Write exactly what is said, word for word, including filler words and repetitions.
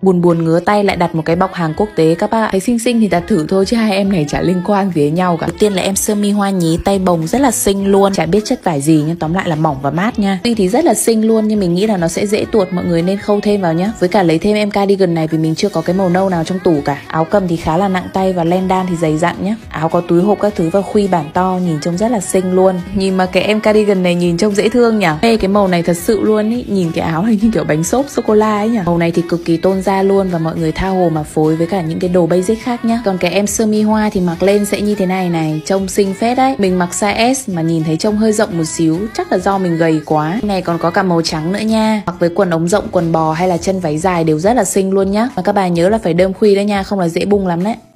Buồn buồn ngứa tay lại đặt một cái bọc hàng quốc tế các bạn. Thấy xinh xinh thì đặt thử thôi chứ hai em này chả liên quan gì đến nhau cả. Đầu tiên là em sơ mi hoa nhí tay bồng rất là xinh luôn, chả biết chất vải gì nhưng tóm lại là mỏng và mát nha. Tuy thì rất là xinh luôn nhưng mình nghĩ là nó sẽ dễ tuột, mọi người nên khâu thêm vào nhá. Với cả lấy thêm em cardigan này vì mình chưa có cái màu nâu nào trong tủ cả. Áo cầm thì khá là nặng tay và len đan thì dày dặn nhá. Áo có túi hộp các thứ và khuy bản to, nhìn trông rất là xinh luôn. Nhìn mà cái em cardigan này nhìn trông dễ thương nhỉ. Ê, cái màu này thật sự luôn ý, nhìn cái áo này như kiểu bánh xốp sô cô la ấy nhỉ. Màu này thì cực kỳ tôn da luôn và mọi người tha hồ mà phối với cả những cái đồ basic khác nhá. Còn cái em sơ mi hoa thì mặc lên sẽ như thế này này, trông xinh phết đấy. Mình mặc size S mà nhìn thấy trông hơi rộng một xíu, chắc là do mình gầy quá. Này còn có cả màu trắng nữa nha. Mặc với quần ống rộng, quần bò hay là chân váy dài đều rất là xinh luôn nhá. Mà các bà nhớ là phải đơm khuy đấy nha, không là dễ bung lắm đấy.